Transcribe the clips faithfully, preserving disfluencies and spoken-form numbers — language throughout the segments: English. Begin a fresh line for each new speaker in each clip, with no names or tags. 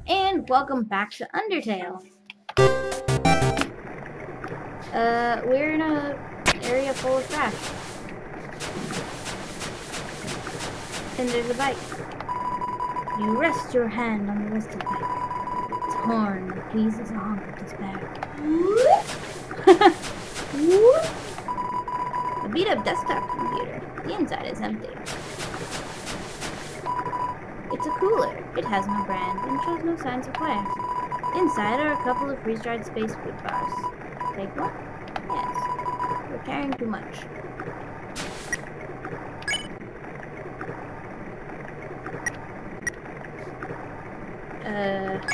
And welcome back to Undertale. Uh, we're in a area full of trash. And there's a bike. You rest your hand on the rusted bike. Its horn pleases a honk of despair. A beat-up desktop computer. The inside is empty. It's a cooler. It has no brand and shows no signs of wear. Inside are a couple of freeze-dried space food bars. Take one? Yes. We're carrying too much. Uh,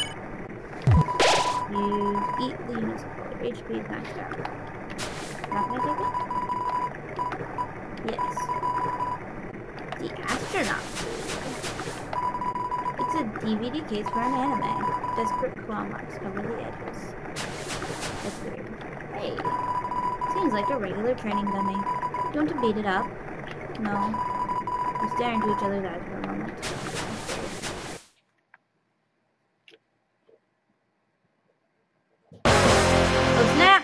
you eat the municipal. Your H P is maxed out. Not gonna take it? Yes. The astronaut food. It's a D V D case for an anime. Desperate claw marks cover the edges. That's weird. Hey. Seems like a regular training dummy. Do you want to beat it up? No. We stare into each other's eyes for a moment. Oh snap!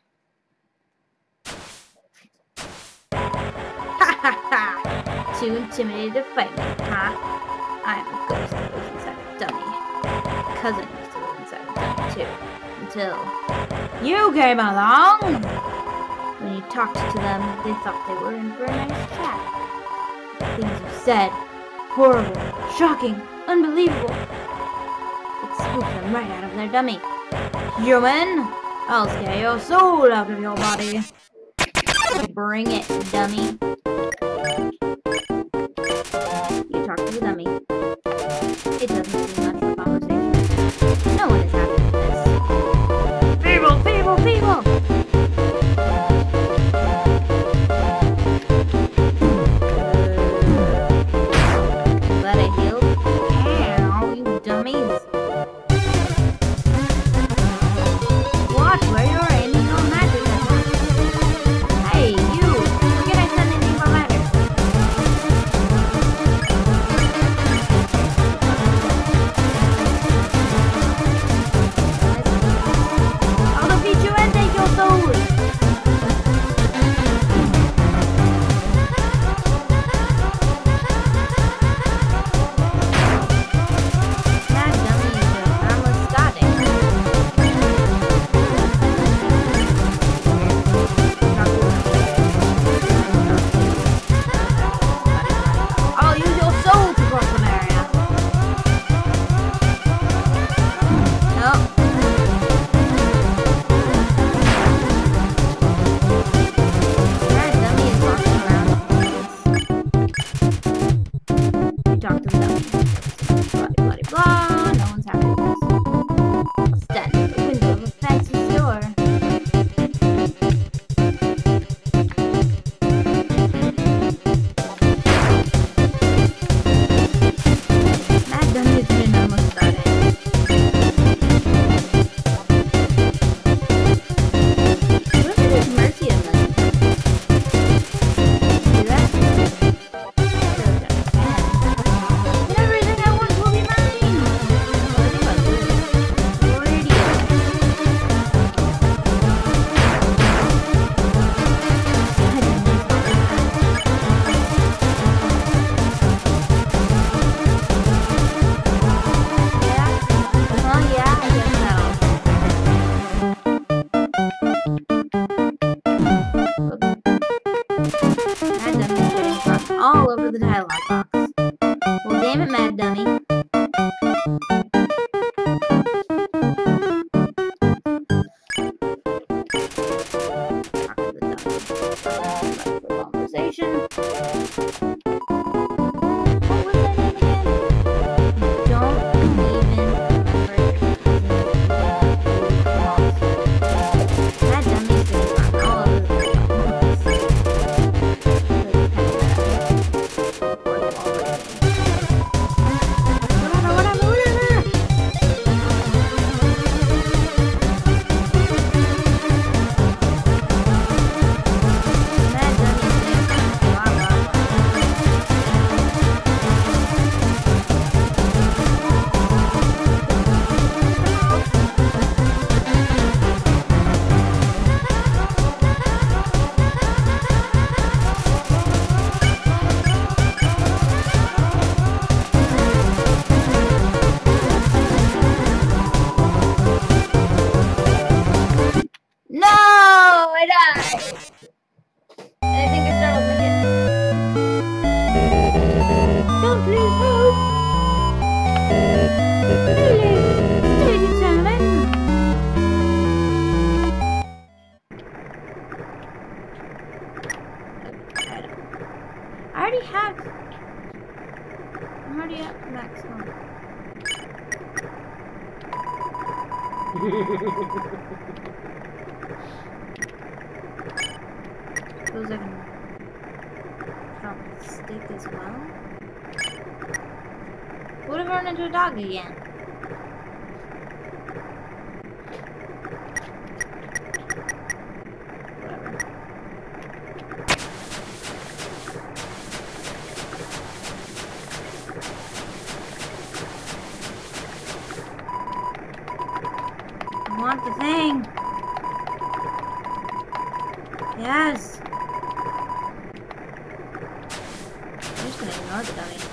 Ha ha ha! Too intimidated to fight me, huh? I'm a ghost that lives inside a dummy. My cousin used to live inside a dummy too. Until you came along! When you talked to them, they thought they were in for a nice chat. The things you said, horrible, shocking, unbelievable. It spooked them right out of their dummy. Human, I'll scare your soul out of your body. Bring it, dummy. You talk to the dummy. It doesn't seem much of a conversation. No one is happy with this. Feeble, feeble, feeble! Glad I healed. Ow, you dummies. Watch where you're aiming your magic attack. Hey, you! Forget I said anything about magic. I'll defeat you and take your soul! Mad dummy is a harmless starting. I'll use your soul to cross the barrier. No. That dummy is walking around. You talk to the dummy. Blah, blah, blah. No one's happy with this. Stand at the window of a fancy store. Mad dummy has been almost started. Whoever is mercy of them. See that? Still don't understand. And everything I want will be mine! What do you want to do? You're an idiot. Mad dummy is not like that. Yeah? Well, yeah, I guess so. Mad Dummy is getting fucked all over the dialogue box. Well, damn it, Mad Dummy. Talk to the dummy. Like for conversation. What was that name again? Don't even remember your cousin. That dummy is getting fucked all over the place. already have... I'm already at max health. Suppose I can drop the stick as well. What if I run into a dog again? Whatever. I want the thing. Yes. I'm just gonna ignore the dummy.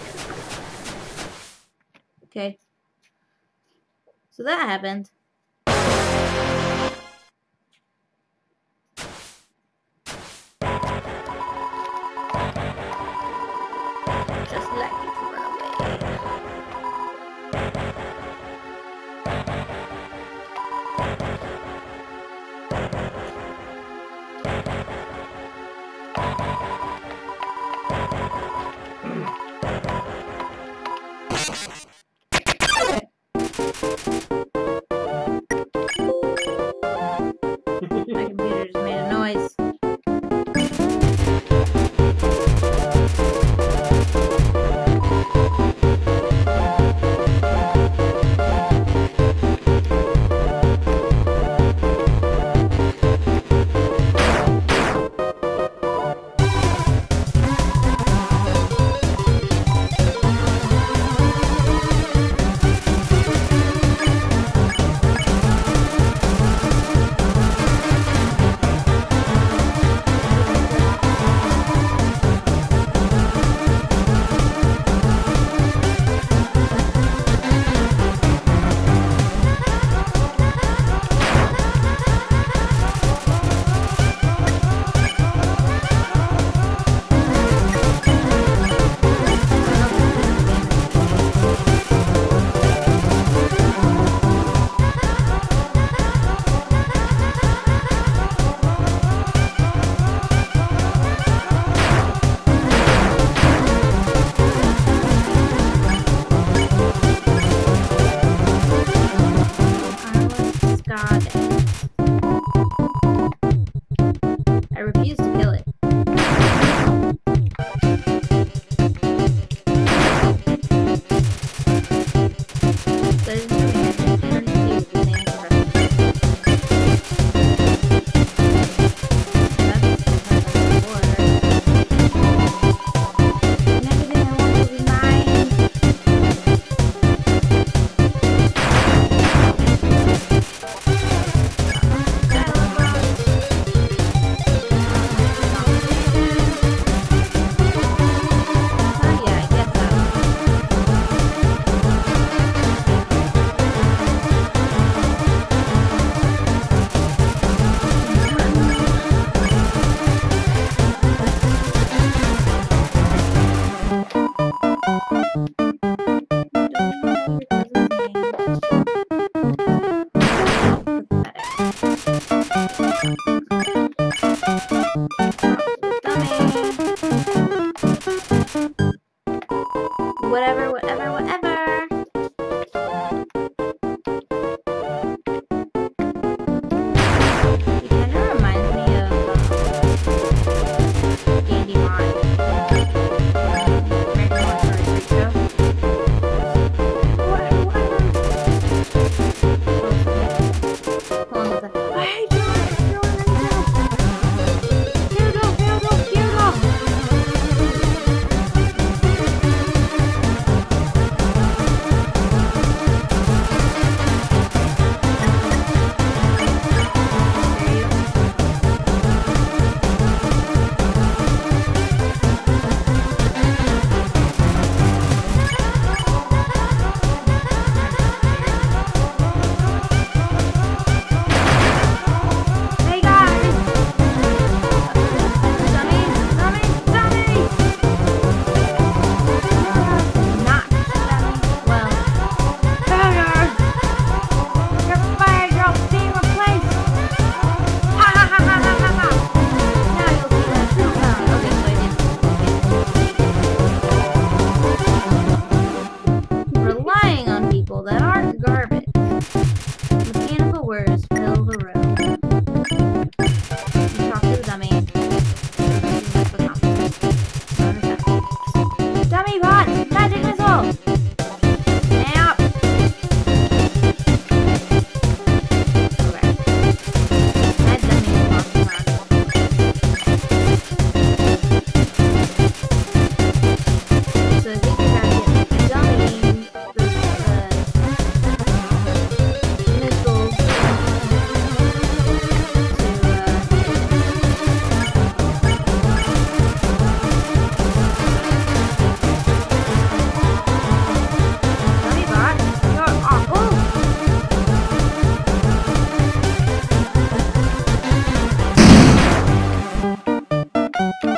Okay. So that happened. Just like it to run away. My computer just made a noise. I refuse to kill it. Ladies and gentlemen, turn to you with the same impression. That's before. And everything I want will be mine. Whatever, whatever, whatever. It kind of reminds me of um, Dandy Mod. American Horror Story Show. Whatever, whatever. Hold on a second. I hate you, I hate you, I hate you. Here we go, here we go, here we go.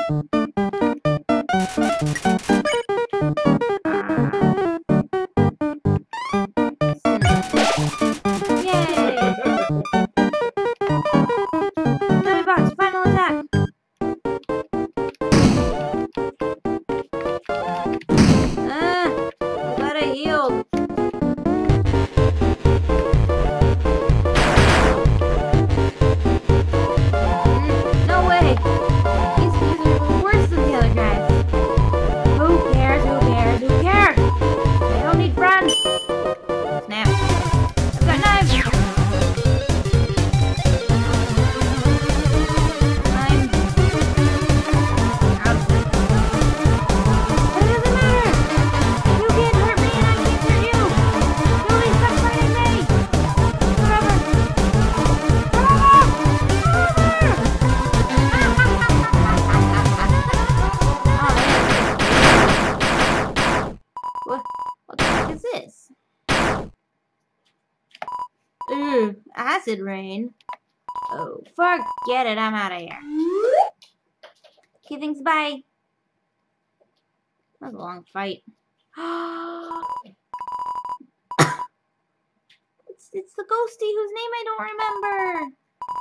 Ooh, acid rain. Oh, forget it. I'm out of here. Okay, thanks. Bye. That was a long fight. it's it's the ghosty whose name I don't remember.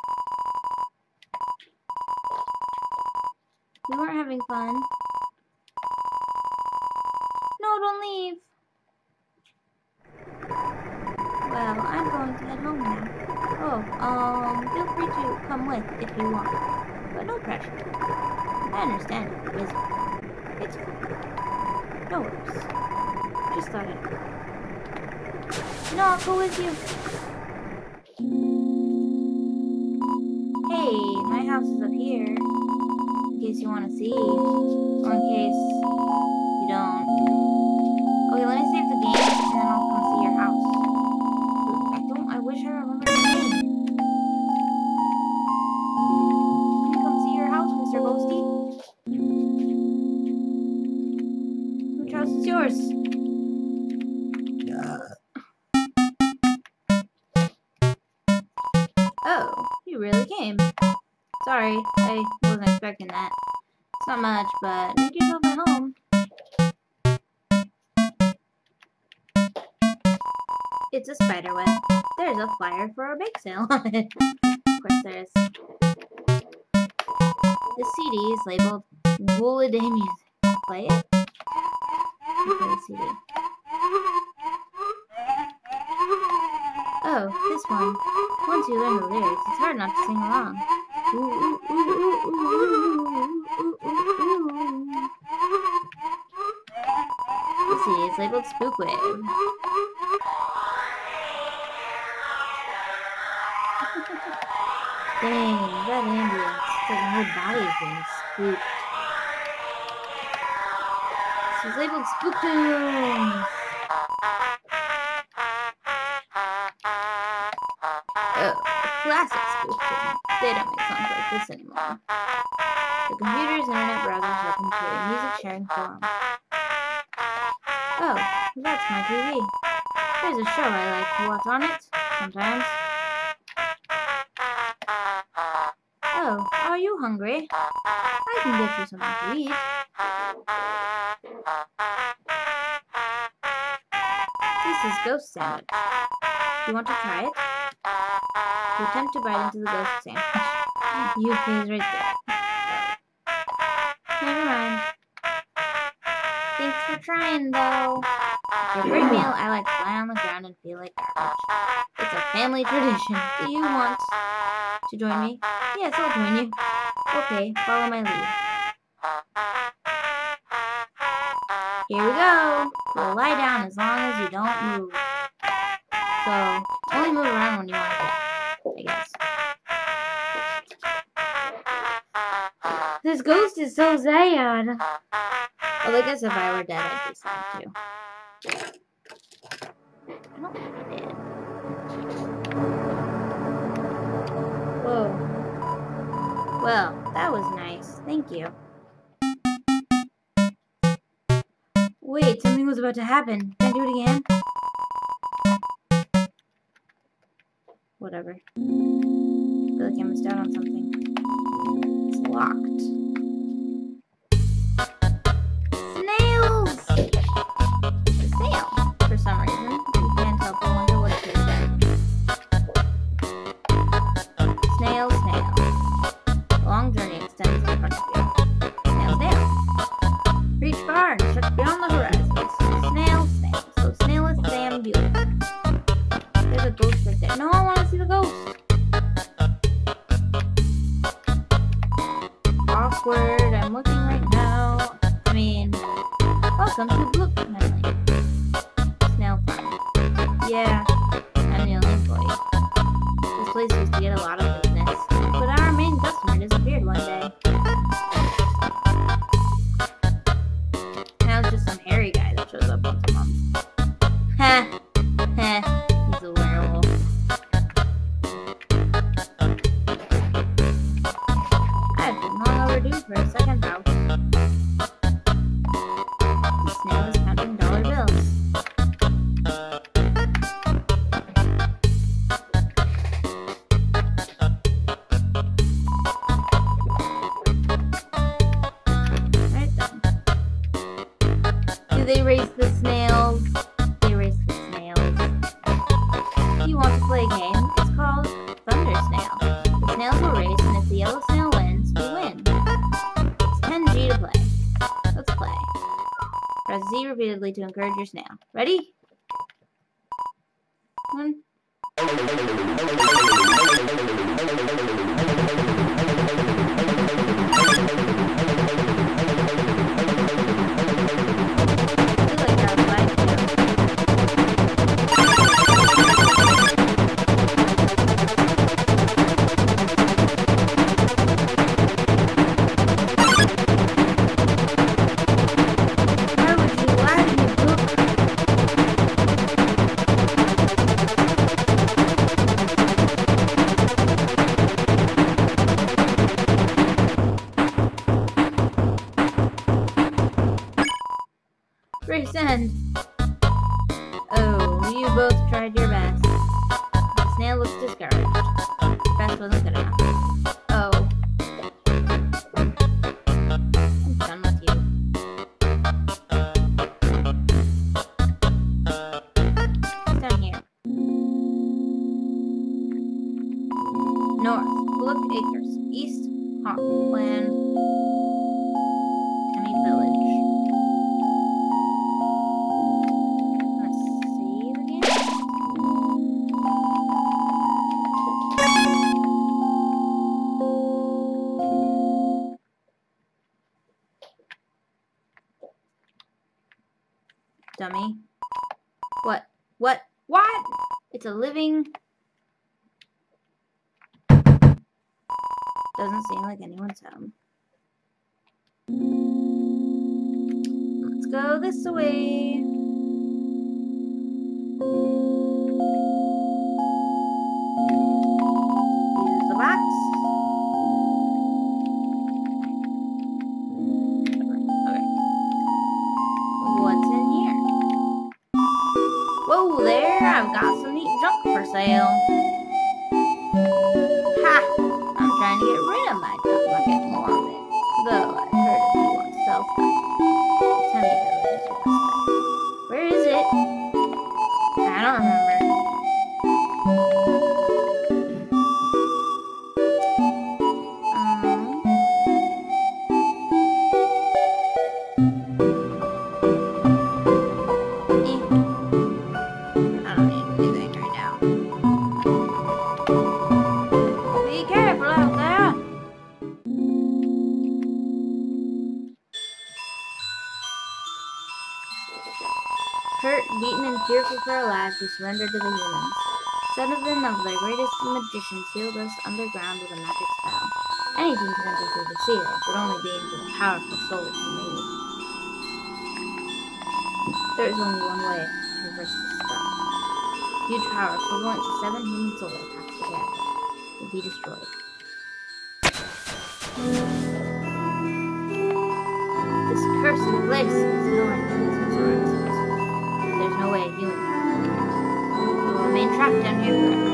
We weren't having fun. No, don't leave. Well, I'm going to head home now. Oh, um, feel free to come with if you want. But no pressure. I understand if you're busy. It's fine. No worries. Just thought I'd... No, I'll go with you. Hey, my house is up here. In case you want to see. Or in case you don't. Okay, let me save the game and then I'll come see your house. I don't, I wish I remembered your name. Can you come see your house, Mister Ghosty? Which house is yours? Oh, you really came. Sorry, I wasn't expecting that. It's not much, but make yourself at home. It's a spider web. There's a flyer for a bake sale on it. Of course there is. The C D is labeled Wooladay Music. Play it? Play the C D. Oh, this one. Once you learn the lyrics, it's hard not to sing along. Ooh, ooh, ooh, ooh, ooh, ooh, ooh, ooh, ooh. The C D is labeled Spookwave. Dang, that ambience. It's like my whole body is being spooked. This is labeled Spooktoons. Oh, classic Spooktoon. They don't make songs like this anymore. The computer's internet browsers open to a music sharing forum. Oh, that's my T V. There's a show I like to watch on it, sometimes. Oh, are you hungry? I can get you something to eat. This is ghost sandwich. You want to try it? You attempt to bite into the ghost sandwich. You freeze right there. Never mind. Thanks for trying, though. For every meal, I like to lie on the ground and feel like garbage. It's a family tradition. Do you want to join me? Yes, I'll join you. Okay, follow my lead. Here we go. We'll lie down as long as you don't move. So, only move around when you want to get, I guess. This ghost is so sad. Well, I guess if I were dead, I'd be sad too. I don't think I did. Whoa. Well, that was nice. Thank you. Wait, something was about to happen. Can I do it again? Whatever. I feel like I missed out on something. It's locked. I'm looking right now. I mean, welcome to Blook Family. Snail Farm. Yeah, I'm the only employee. This place used to get a lot of business, but our main customer disappeared one day. Now it's just some hairy guy that shows up once a month. Heh, heh, he's a werewolf. I've been long overdue for a second house. The snail is counting dollar bills. Right then. Do they race the snails? They race the snails. If you want to play a game, it's called Thunder Snail. The snails will race, and if the yellow snail wins, you win. It's ten G to play. Let's play. Press Z repeatedly to encourage your snail. Ready? One. Race end. Oh, you both tried your best. The snail looks discouraged. Your best wasn't good enough. Oh. I'm done with you. It's down here. North, Blook Acres. East, Hopland. Emmy Village. Dummy. What? What? What? It's a living... Doesn't seem like anyone's home. Let's go this way. Use the box. Okay. What's in here? Whoa there, I've got some neat junk for sale. Ha! I'm trying to get rid of my junk and get more of it. Though I've heard if you want to sell stuff, Temmy Village is your best bet. Where is it? I don't remember. Um... Hurt, beaten, and fearful for our lives, we surrendered to the humans. Seven of their greatest magicians sealed us underground with a magic spell. Anything can enter through the seal, but only beings with powerful souls can read it. There is only one way to reverse this spell. Huge power equivalent to seven human soul attacks together will be destroyed. This cursed place is no entrance or exit. There's no way a human will remain trapped down here forever.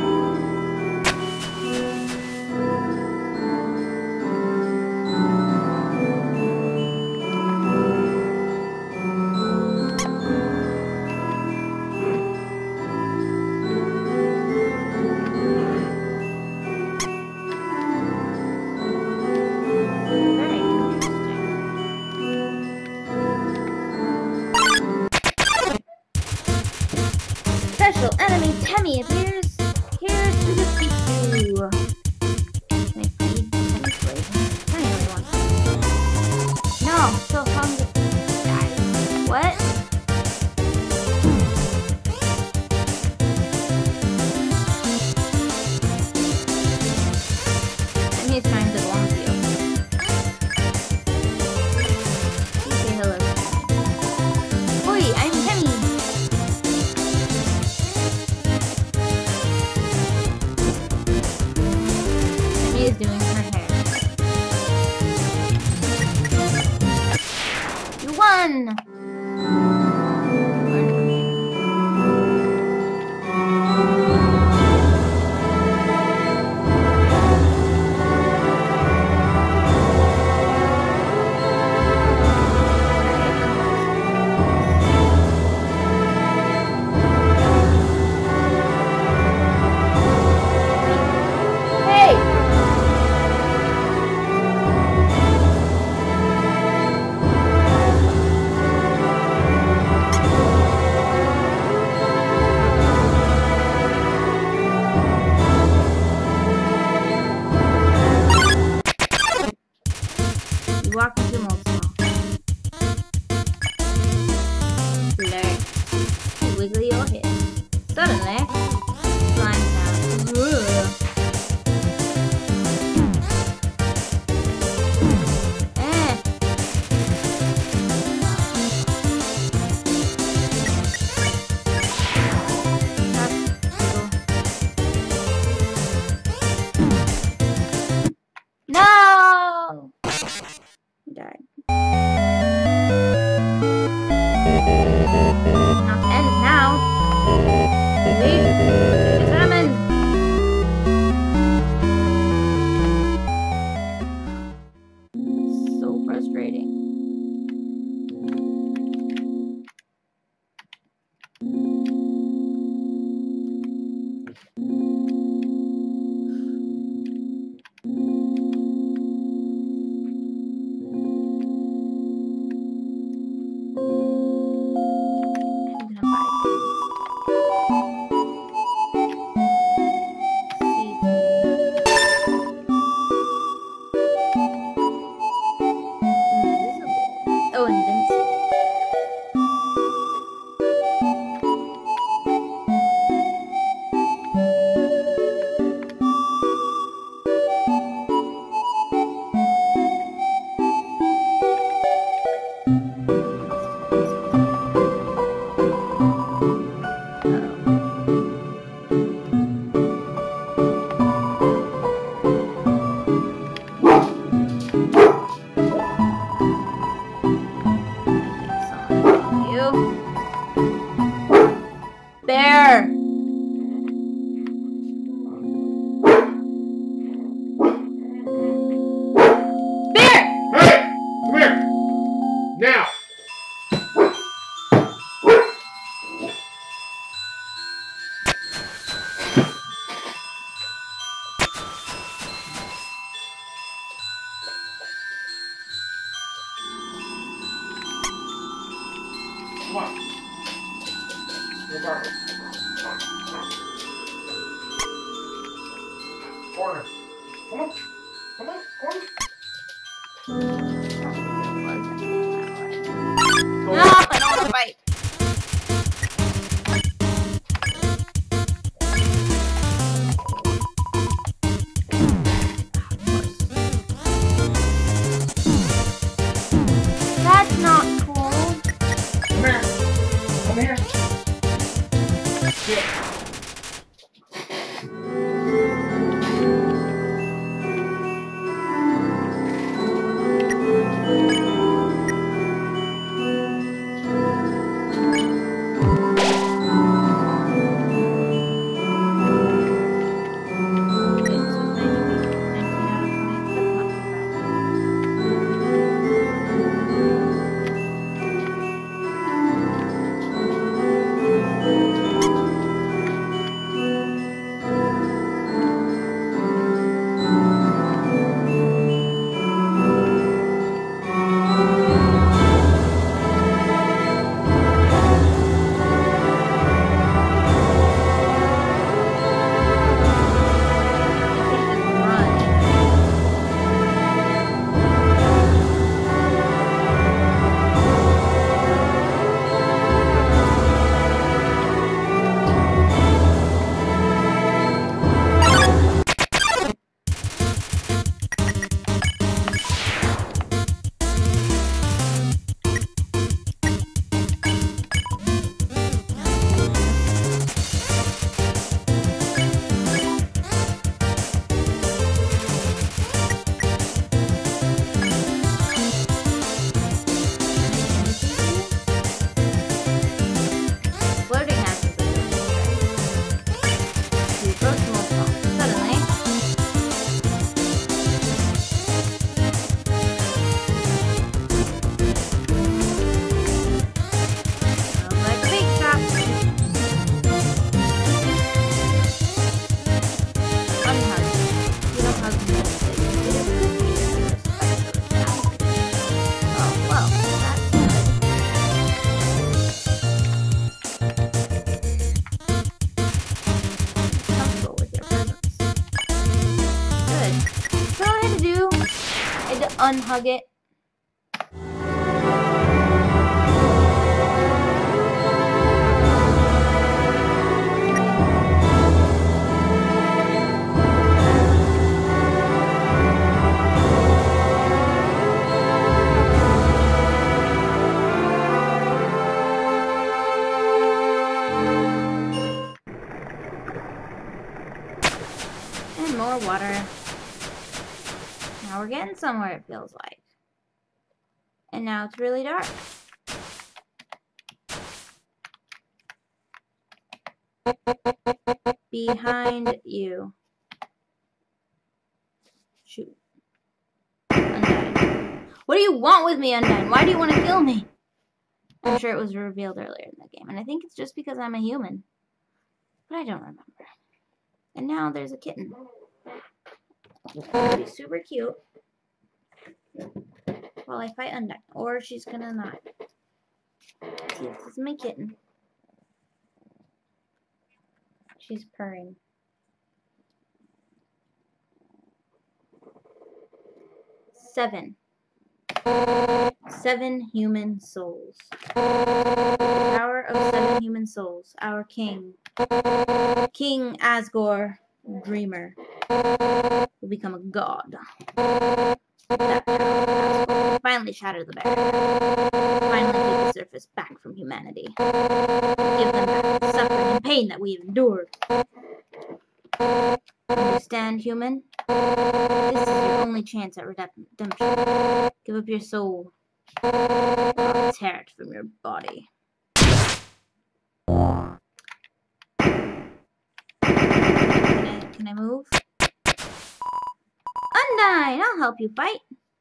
Special enemy Temmy appears here to defeat you. May feed technically. Temmy really wants to. I'm so hungry. Guys, what? And he's trying to belong to you. Please say hello. Oi, I'm Penny. Penny is doing her hair. You won! Walk into multiple. Blur. Wiggle your head. Suddenly, slime sound. Ugh. Eh. No! Died. Not ends now. Leave. Determined. So frustrating. Oh, invincible. Bear! Bear!
Hey! Come here! Now! Come on. Go back. Corner. Come on. Come on. Corner.
No, I don't want to fight. That's not cool.
Come here. Come here. Sit.
unhug it. And more water. Now we're getting somewhere, it feels like. And now it's really dark. Behind you. Shoot. Undyne. What do you want with me, Undyne? Why do you want to kill me? I'm sure it was revealed earlier in the game, and I think it's just because I'm a human. But I don't remember. And now there's a kitten. It's gonna be super cute while I fight Undyne. Or she's gonna not. See, this is my kitten. She's purring. Seven. Seven human souls. The power of seven human souls. Our king. King Asgore Dreamer will become a god. That power of Asgore finally shatter the barrier. Finally take the surface back from humanity. Give them back the suffering and pain that we've endured. Understand, human? This is your only chance at redemption. Give up your soul. I'll tear it from your body. Can I, can I move? Undyne, I'll help you fight.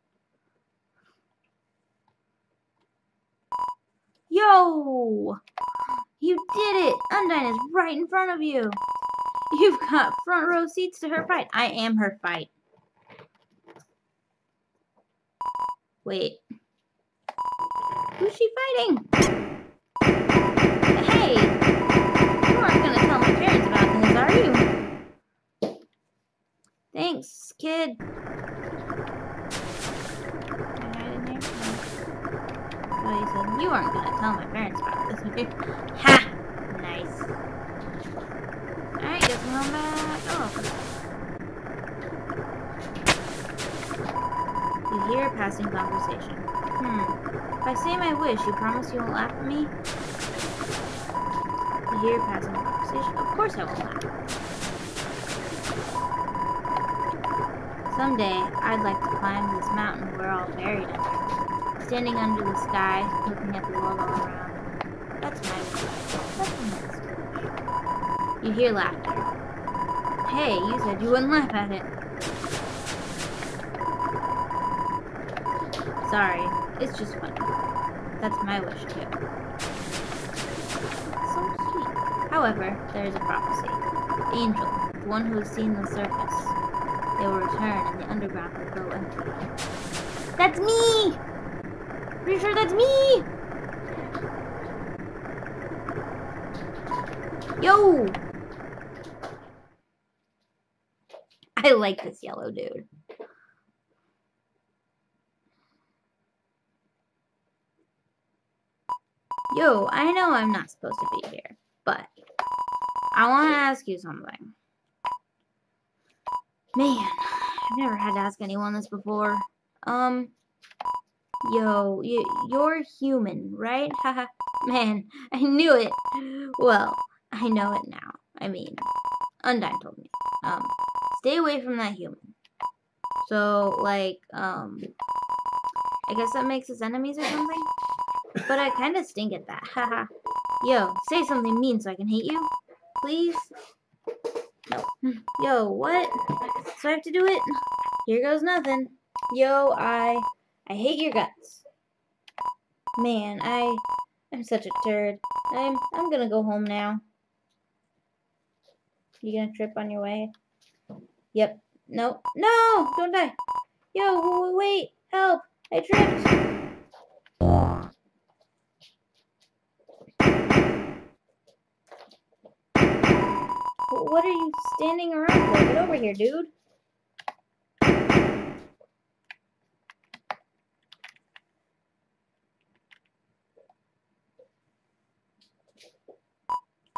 Yo! You did it! Undyne is right in front of you. You've got front row seats to her fight. I am her fight. Wait. Who's she fighting? Hey! You aren't gonna tell my parents about this, are you? Thanks, kid. Can I hide in here? No. Oh, you said you aren't gonna tell my parents about this, are you? Ha! Nice. Alright, guess we're on back. Oh. You hear a passing conversation. Hmm. If I say my wish, you promise you won't laugh at me? You hear a passing conversation. Of course I won't laugh. Someday, I'd like to climb this mountain we're all buried under. Standing under the sky, looking at the world all around. That's my wish. That's the next wish. You hear laughter. Hey, you said you wouldn't laugh at it. Sorry, it's just funny. That's my wish too. So sweet. However, there is a prophecy. The angel, the one who has seen the surface, they will return and the underground will go empty. That's me! Pretty sure that's me! Yo! I like this yellow dude. Yo, I know I'm not supposed to be here, but I want to ask you something. Man, I've never had to ask anyone this before. Um, yo, you, you're human, right? Haha, man, I knew it. Well, I know it now. I mean, Undyne told me. Um, stay away from that human. So, like, um, I guess that makes us enemies or something? But I kind of stink at that. Haha. Yo, say something mean so I can hate you. Please? No. Yo, what? So I have to do it? Here goes nothing. Yo, I... I hate your guts. Man, I... I'm such a turd. I'm... I'm gonna go home now. You gonna trip on your way? Yep. No. No! Don't die! Yo, wait! Help! I tripped! What are you standing around for? Get over here, dude.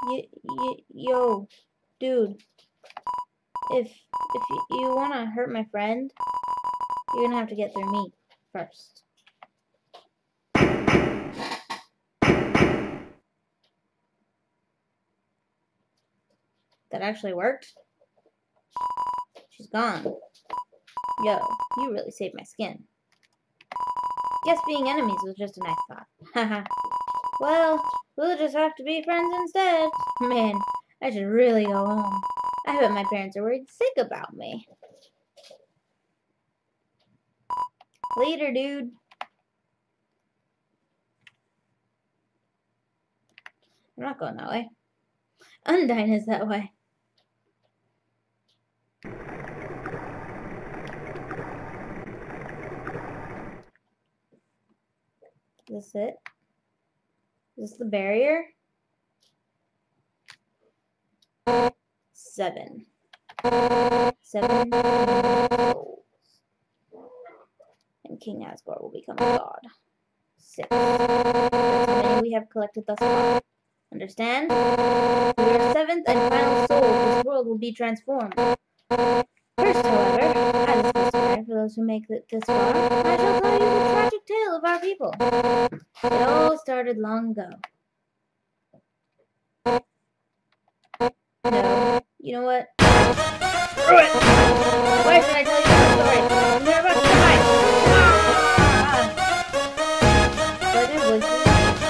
y y yo, dude. If if you, you want to hurt my friend, you're gonna have to get through me first. That actually worked. She's gone. Yo, you really saved my skin. Guess being enemies was just a nice thought. Haha. Well, we'll just have to be friends instead. Man, I should really go home. I bet my parents are worried sick about me. Later, dude. I'm not going that way. Undyne is that way. Is this it? Is this the barrier? Seven. Seven goals. And King Asgore will become a god. Six. That's how many we have collected thus far. Understand? Through your seventh and final soul, this world will be transformed. First, however, as a specifier for those who make it this far, I shall tell you the tragic tale of our people. It all started long ago. No. You know what? Screw it! Why should I tell you that story? You're about to die! Ah! But it was...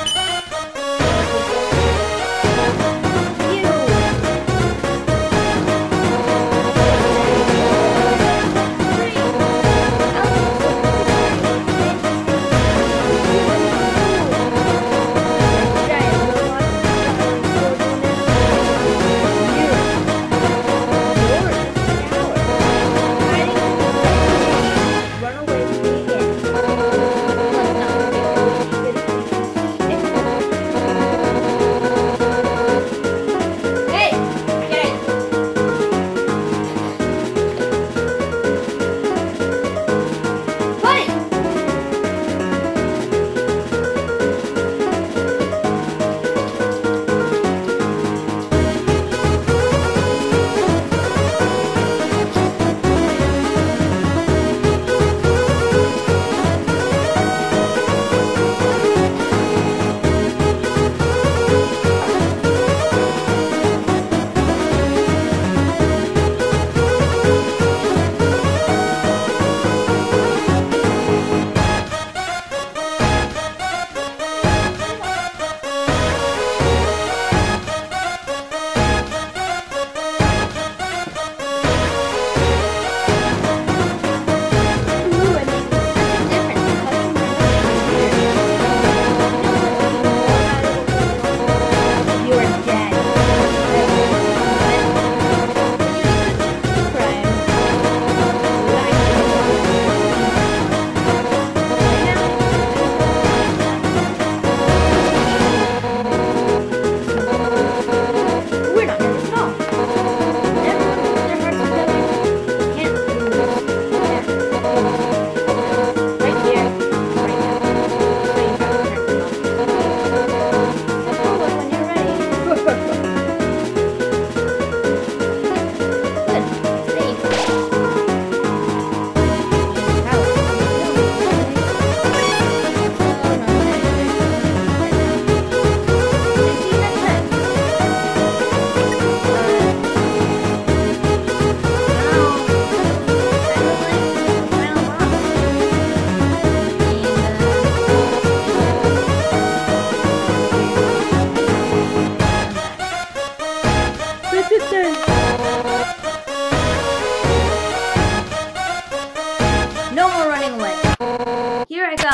No more running away. Here I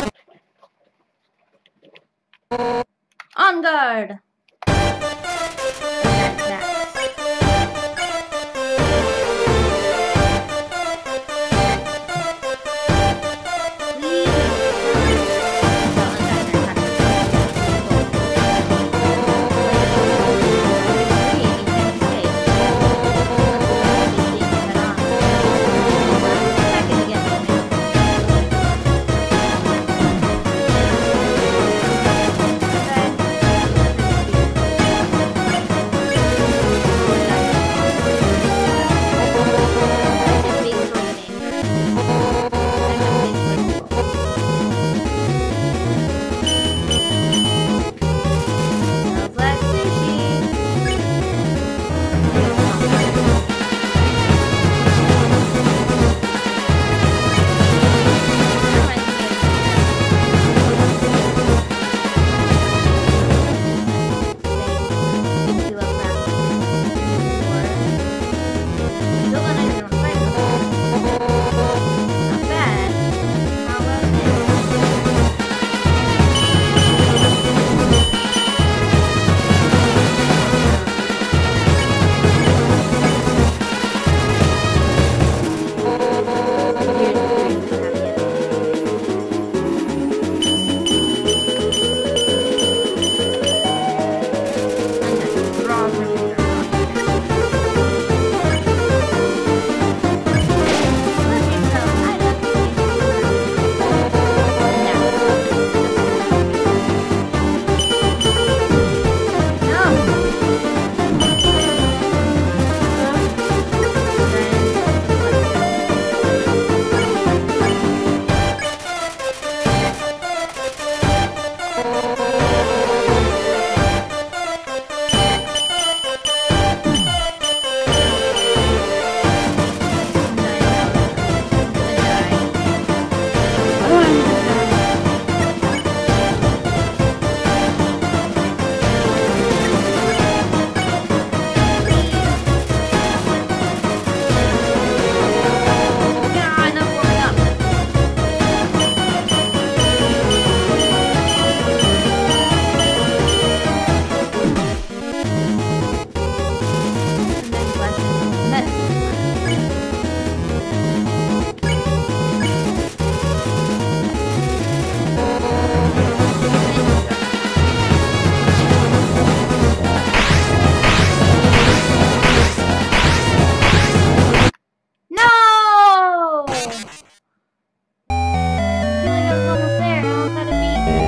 come. On guard.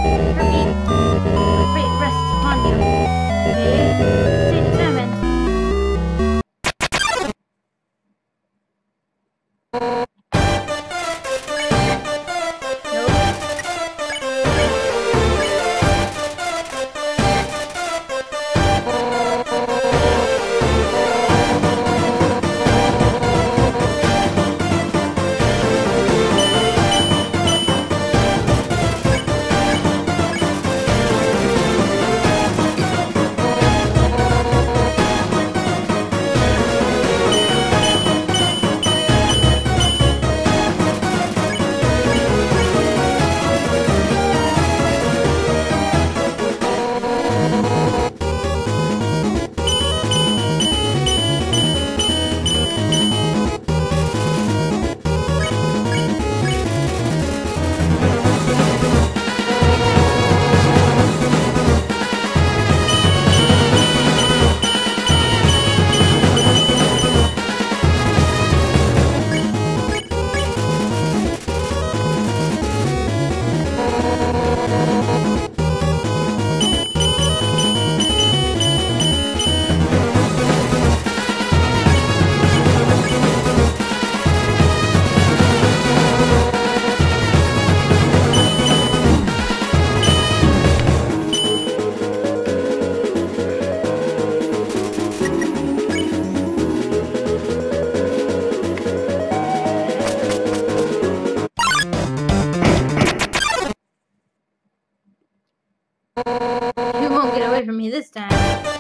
Heartbeat. My fate rests upon you. Okay? Stay determined. You won't get away from me this time.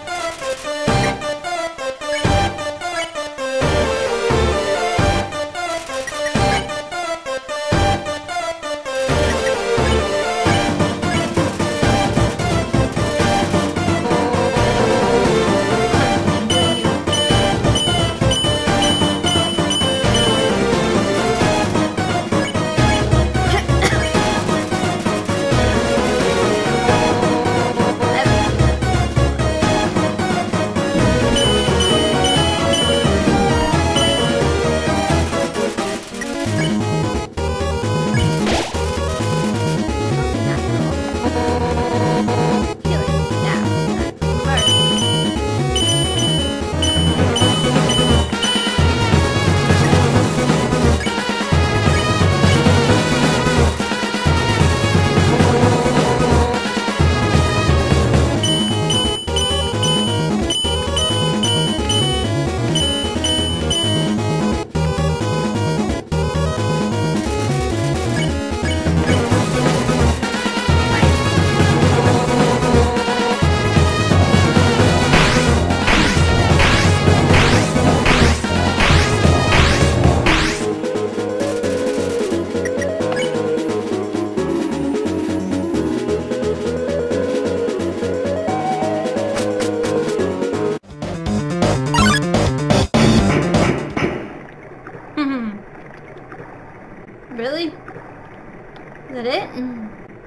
Really? Is that it? Mm.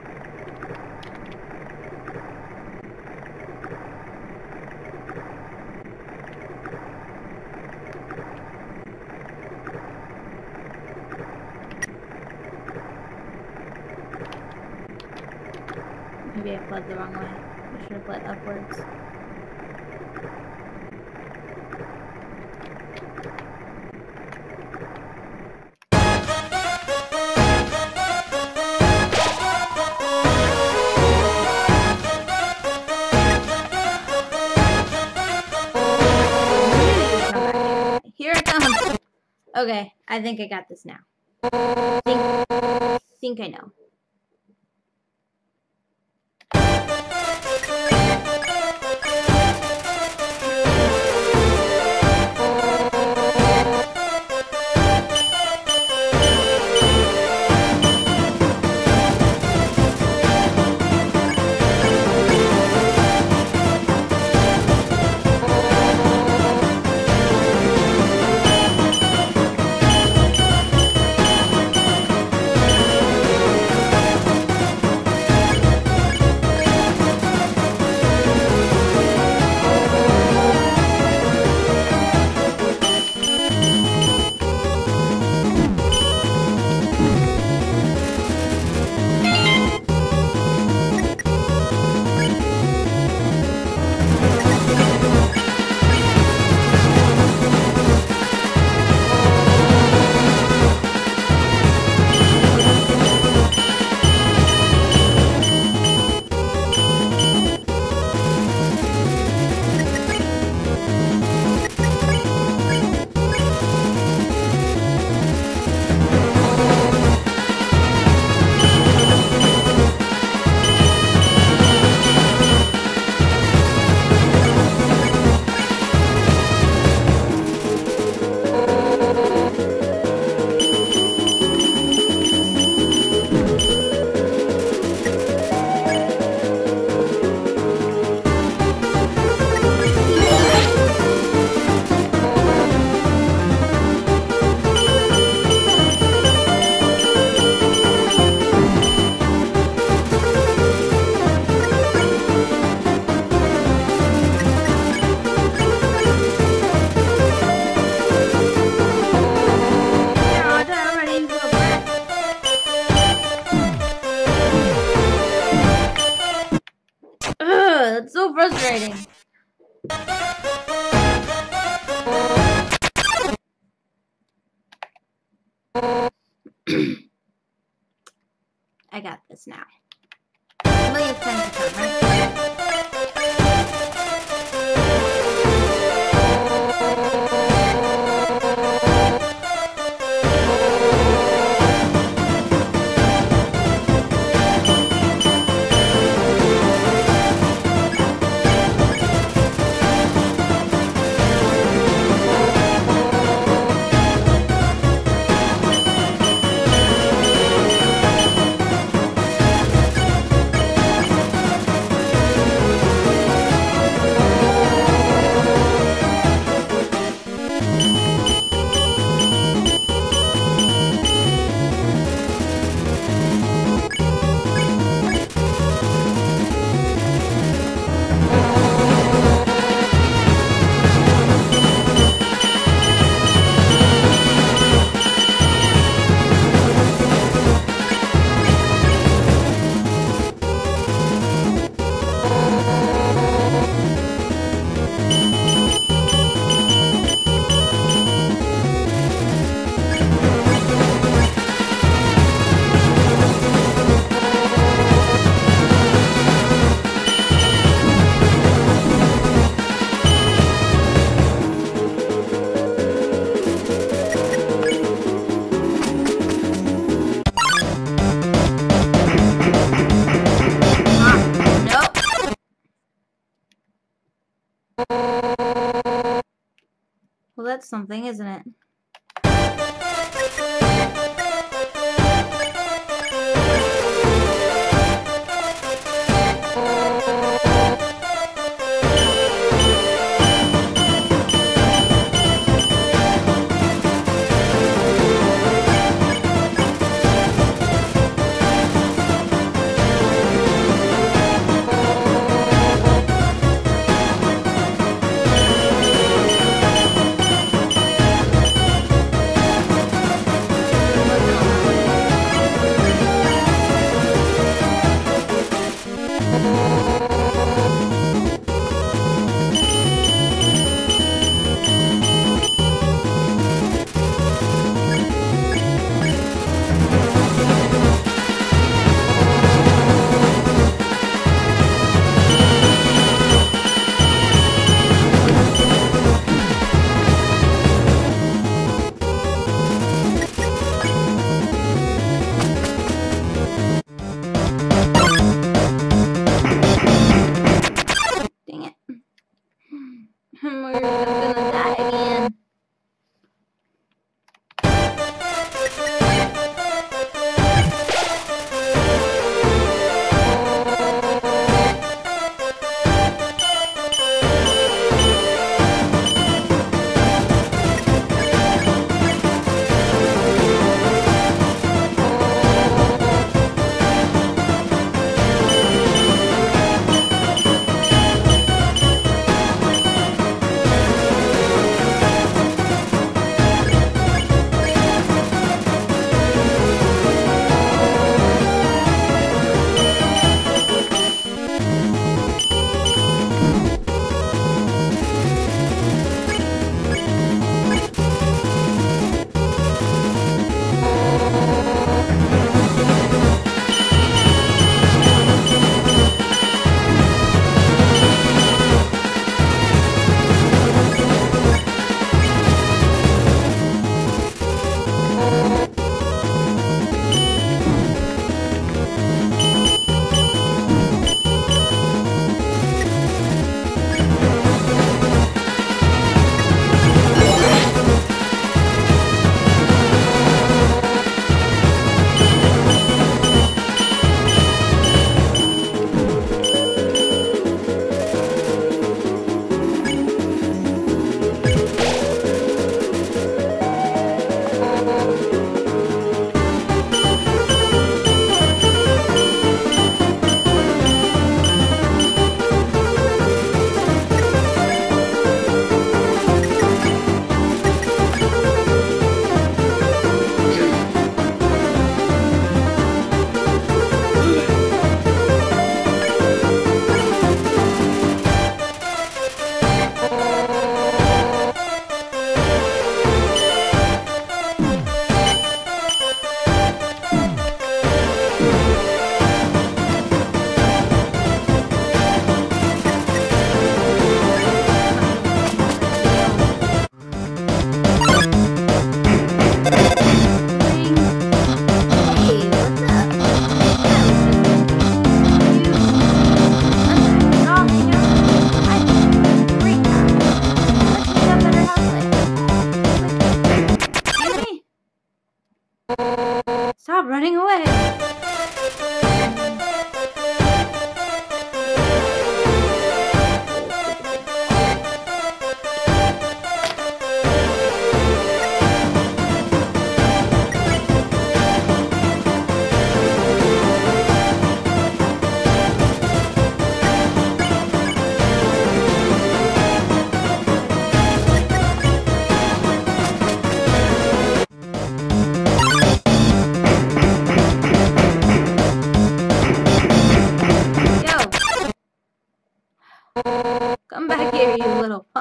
Maybe I fled the wrong way. I should have fled upwards. Okay, I think I got this now. Think, think I know. That's so frustrating. I got this now. A million times to come, right? Well, that's something, isn't it?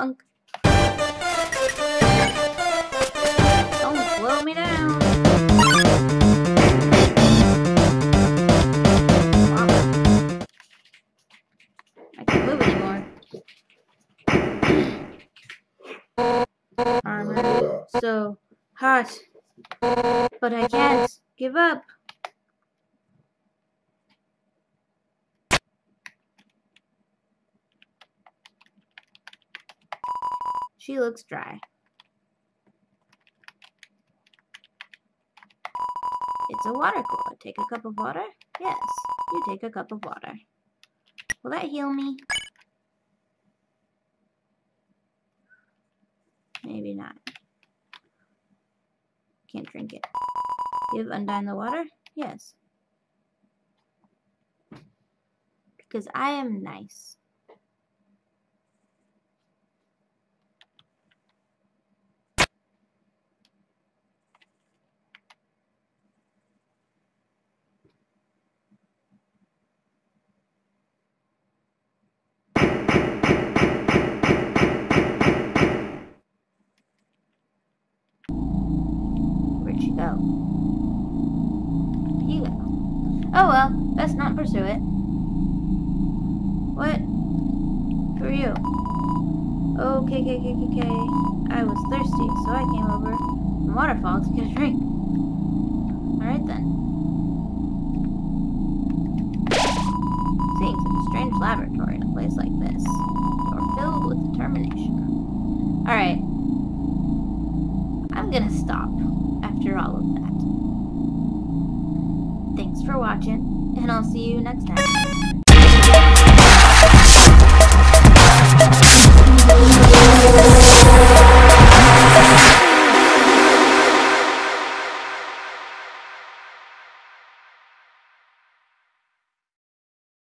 Bonk. Don't slow me down. Wow. I can't move anymore. Armor. So hot. But I can't give up. She looks dry. It's a water cooler. Take a cup of water? Yes, you take a cup of water. Will that heal me? Maybe not. Can't drink it. Give Undyne the water? Yes. Because I am nice. Where'd she go? Here you go. Oh well, best not pursue it. What? For you. Okay, okay, okay, okay, okay. I was thirsty, so I came over the waterfall to get a drink. Alright then. Seeing such a strange laboratory in a place like this, you're filled with determination. Alright. I'm gonna stop after all of that. Thanks for watching, and I'll see you next time.